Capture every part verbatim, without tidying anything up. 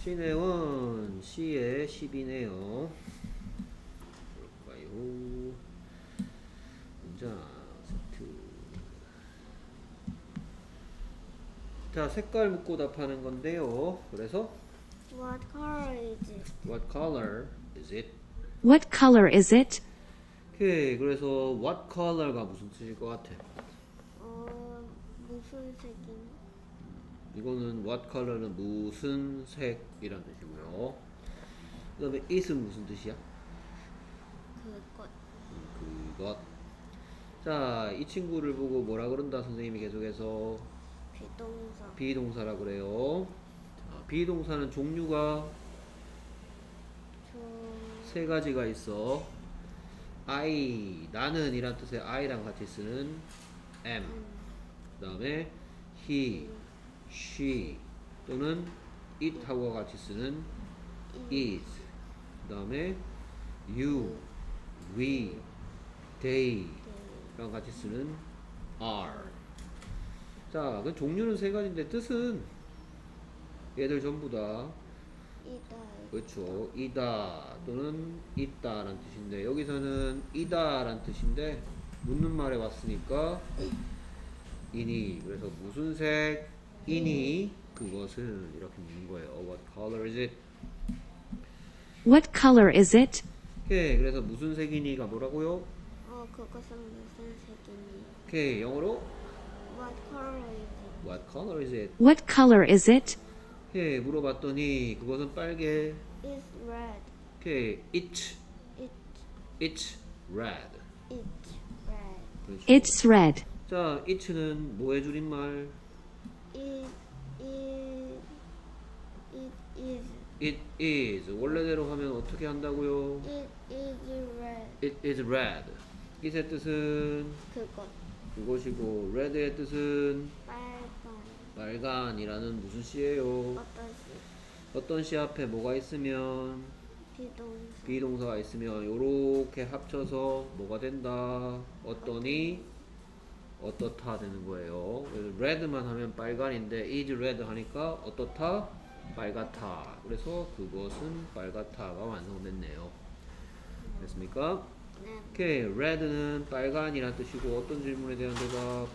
C의 일, C의 십이네요. 볼까요? 자, 세트. 자, 색깔 묻고 답하는 건데요. 그래서 What color is it? What color is it? What color is it? 오케이, 그래서 What color가 무슨 뜻일 것 같아? 어, 무슨 색인? 이거는 what color는 무슨 색이란 뜻이고요. 그 다음에 it은 무슨 뜻이야? 그것. 음, 그것. 자, 이 친구를 보고 뭐라 그런다 선생님이 계속해서 비동사. 비동사라 그래요. 자, 비동사는 종류가 저... 세 가지가 있어. I, 나는 이란 뜻의 I랑 같이 쓰는 am. 그 다음에 he, she 또는 it하고 같이 쓰는 is. 그 다음에 you, we, they 랑 같이 쓰는 are. 자, 그 종류는 세 가지인데 뜻은 얘들 전부 다 이다. 그렇죠. 이다 또는 있다 라는 뜻인데 여기서는 이다 라는 뜻인데 묻는 말에 왔으니까 이니. 그래서 무슨 색 이니 그것은 이렇게 묻는 거예요. What color is it? What color is it? 오케이. 그래서 무슨 색이니가 뭐라고요? 어, 그것은 무슨 색이니? 오케이. 영어로 What color is it? What color is it? What color is it? 오케이. 물어봤더니 그것은 빨개. It's red. 오케이. It It, It's red. it's red. 그렇죠. It's red. 자, it는 뭐의 줄임말? It, it, it is. It is. 원래대로 하면 어떻게 한다고요? It is red. It is red. it의 뜻은 그것. 그것이고 red의 뜻은 빨간. 빨간이라는 무슨 시예요? 어떤 시? 어떤 시 앞에 뭐가 있으면 비동사. 비동사가 있으면 요렇게 합쳐서 뭐가 된다? 어떠니? 어떻다 되는 거예요. 그래서 red만 하면 빨간인데 is red 하니까 어떻다? 빨갛다. 그래서 그것은 빨갛다가 완성됐네요. 됐습니까? 네. 오케이. red는 빨간이란 뜻이고 어떤 질문에 대한 대답?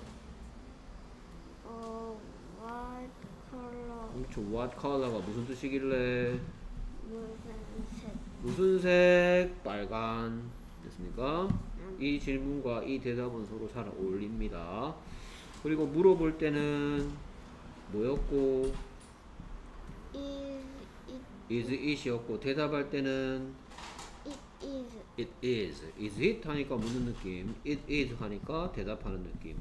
어, what color? 그렇죠. what color가 무슨 뜻이길래? 무슨 색? 무슨 색? 빨간. 됐습니까? 이 질문과 이 대답은 서로 잘 어울립니다. 그리고 물어볼 때는 뭐였고 Is it? is it이었고 대답할 때는 It is. it is. is it 하니까 묻는 느낌, it is 하니까 대답하는 느낌.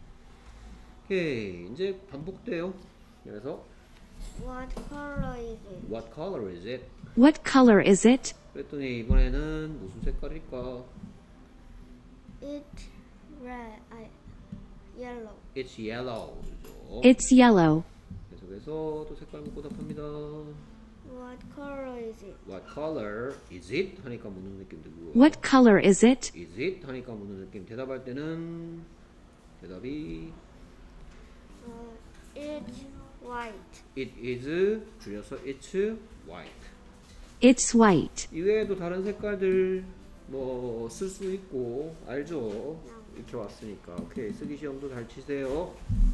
오케이. 이제 반복돼요. 그래서 What color is it? what color is it? What color is it? 그랬더니 이번에는 무슨 색깔일까? It red. I yellow. It's yellow. 그죠? It's yellow. 계속해서 또 색깔 묻고 답합니다. What color is it? What color is it? 하니까 묻는 느낌 들고요. What color is it? Is it? 하니까 묻는 느낌. 대답할 때는 대답이 Uh, it's white. It is 줄여서 It's white. It's white. 이외에도 다른 색깔들 뭐 쓸 수 있고 알죠? 이렇게 왔으니까 오케이. 쓰기 시험도 잘 치세요.